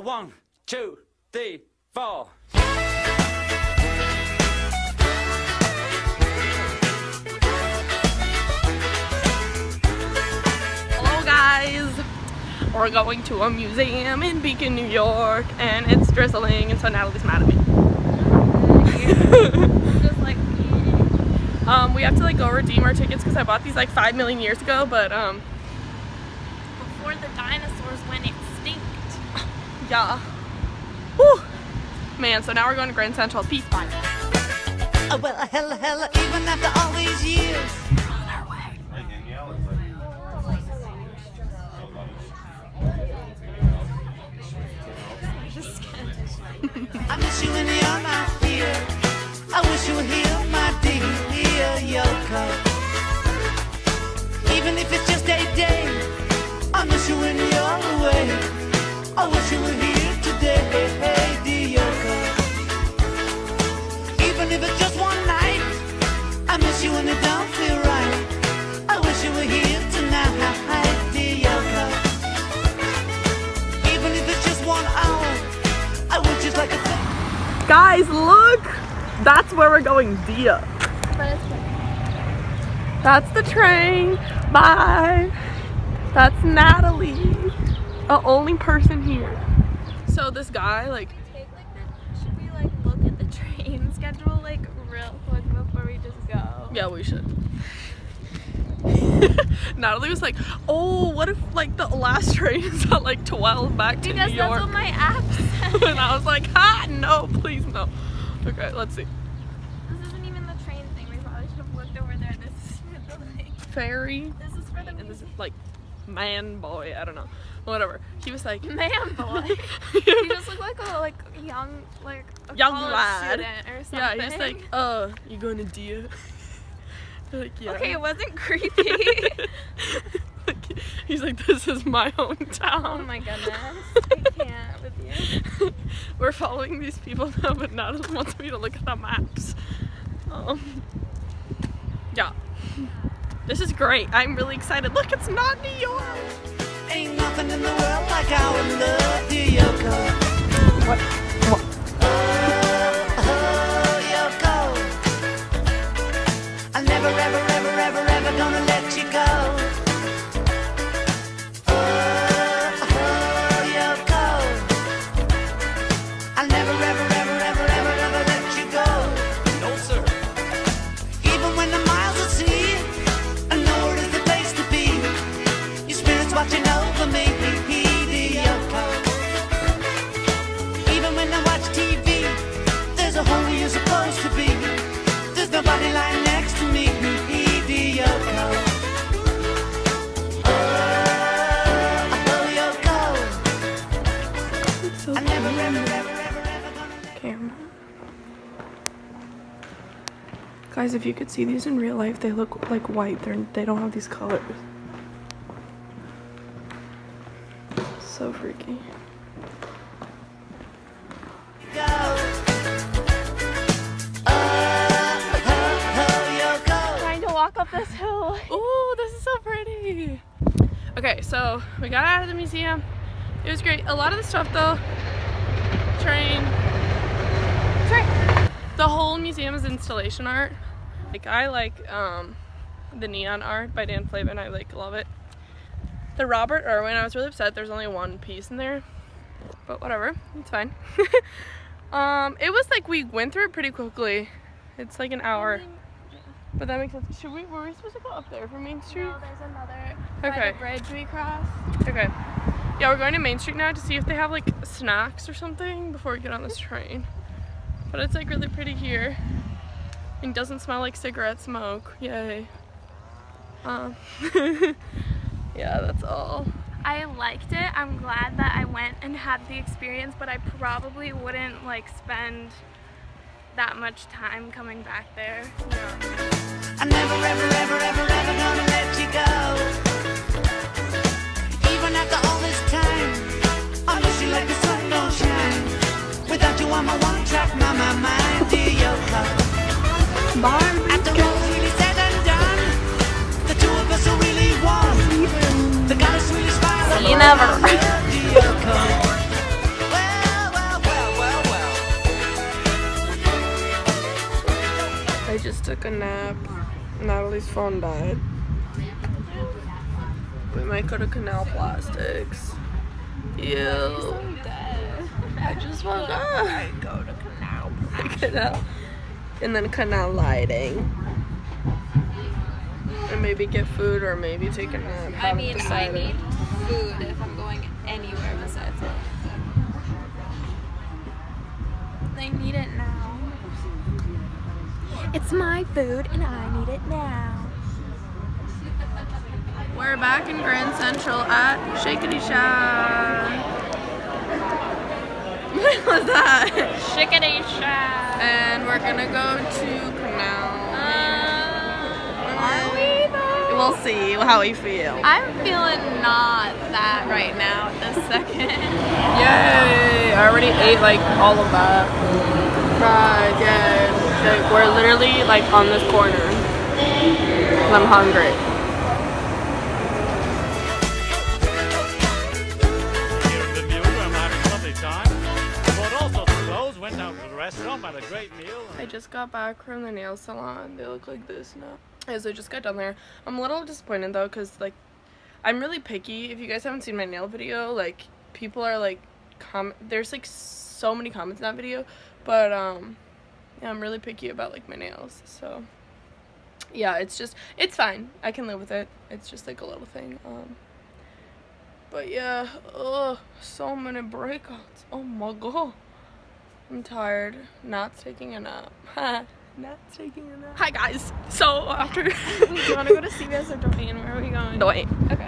1, 2, 3, 4. Hello guys! We're going to a museum in Beacon, New York, and it's drizzling, and so Natalie's mad at me. Just like we have to like go redeem our tickets because I bought these like 5 million years ago, but before the dinosaurs went extinct. yeah. Whew. Man, so now we're going to Grand Central. Peace, bye. Well, hella, even after all these years. We're on our way. I miss you when you're not here. I wish you were here, my dear Yoko. Even if it's just a day, I miss you when you're away. I wish you were here today, dear Yoko. Even if it's just one night, I miss you when it don't feel right. I wish you were here tonight, dear Yoko. Even if it's just 1 hour, I would just like a Guys, look! That's where we're going, Dia. That's the train. Bye. That's Natalie. The only person here. So this guy, like, Should we like look at the train schedule like real quick before we just go? yeah, we should. Natalie was like, oh, what if like the last train is at like 12 back to Because New that's York? what my app said. And I was like, ha, no, please no. Okay, let's see. This isn't even the train thing. We probably should have looked over there. This is for the like. Ferry. This is for the And this is like man boy, I don't know. Whatever. He was like man boy. He just looked like a young a young college lad. student or something. Yeah, he's like, you going to Dia? Like, yeah. Okay, it wasn't creepy. Like, he's like, this is my hometown. Oh my goodness. I can't with you. We're following these people now, but Natalie wants me to look at the maps. Yeah. This is great. I'm really excited. Look, it's not New York. ain't nothing in the world like our love, dear Yoko. What? Oh, Yoko. I'm never, ever gonna let you go. Oh, Yoko. I'll never, ever let you go. No, sir. Even when the miles at sea, I know where is the place to be. Your spirit's watching over me, dear Yoko. Even when I watch TV, there's a home where you're supposed to be. There's nobody lying next to me, dear Yoko. Oh, Yoko. So I never, cute. ever gonna let Camera. Guys, if you could see these in real life, they look like white. They don't have these colors. So freaky. go. Oh, Yoko. Trying to walk up this hill. Oh, this is so pretty. Okay, so we got out of the museum. It was great. A lot of the stuff though, train. The whole museum is installation art. Like I like the neon art by Dan Flavin. I like love it. The Robert Irwin, I was really upset there's only one piece in there, but whatever, it's fine. It was like we went through it pretty quickly. It's like an hour, but that makes sense. Were we supposed to go up there from Main Street? No, there's another Okay. by the bridge we crossed. Okay. Yeah, we're going to Main Street now to see if they have like snacks or something before we get on this train. But it's like really pretty here. And doesn't smell like cigarette smoke. Yay. Yeah, that's all. I liked it. I'm glad that I went and had the experience, but I probably wouldn't like spend that much time coming back there. I'm never, ever gonna let you go. Even after all this time, I miss you like the sun don't shine. Without you, I'm a one-track mind, dear Yoko. After all's really said and done, the two of us are really one. The goddess really smile. See you never. Dear Yoko. took a nap. Natalie's phone died. We might go to Canal Plastics. Ew. I just woke up. I go to Canal. And then Canal Lighting. And maybe get food or maybe take a nap. I mean, I need food if I'm going anywhere besides it. I need it now. It's my food and I need it now. We're back in Grand Central at Shakety Shack. What was that? Chickadee Shack. And we're gonna go to Canal. Are we though? We'll see how we feel. I'm feeling not that right now at this second. Yay! I already ate like all of that. Fries, yay. Like, we're literally like on this corner. I'm hungry. Here at the Mule, I'm having a lovely time. Bought all sorts of clothes, went out to the restaurant, had a great meal. I just got back from the nail salon. They look like this now. As I just got done there. I'm a little disappointed though, because like I'm really picky. If you guys haven't seen my nail video, like people are like there's like so many comments in that video, but yeah, I'm really picky about like my nails. So yeah, it's fine. I can live with it. It's just like a little thing. But yeah, so many breakouts. Oh my god. I'm tired. Nat's taking a nap. Nat's taking a nap. Hi guys. So after Do you want to go to CVS or Dwayne? Where are we going? Dwayne. Okay.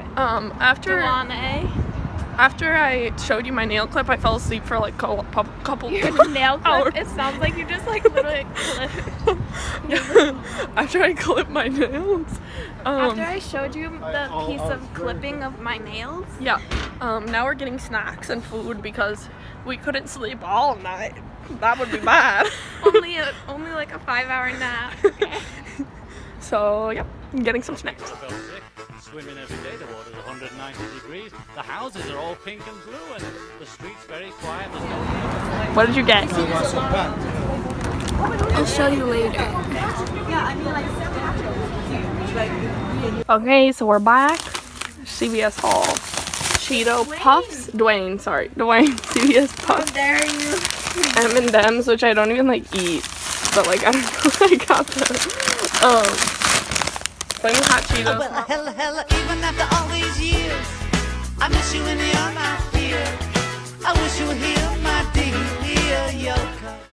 After I showed you my nail clip, I fell asleep for like a couple Your nail clip? hours. It sounds like you just like literally clipped. After I clipped my nails. After I showed you the piece of clipping of my nails. Yeah. Now we're getting snacks and food because we couldn't sleep all night. That would be bad. only like a 5-hour nap. Okay. So yep, I'm getting some snacks. I felt sick. Swimming every day, the water's 190 degrees. The houses are all pink and blue, and the street's very quiet. There's no What did you get? I'll show you later. Okay, so we're back. CVS haul. Cheeto Puffs. Dwayne, CVS Puffs. How dare you? M&M's, which I don't even like eat, but like I don't know where I got them. Flaming hot Cheetos. Well, hella, even after all these years, I miss you when you're not here. I wish you were here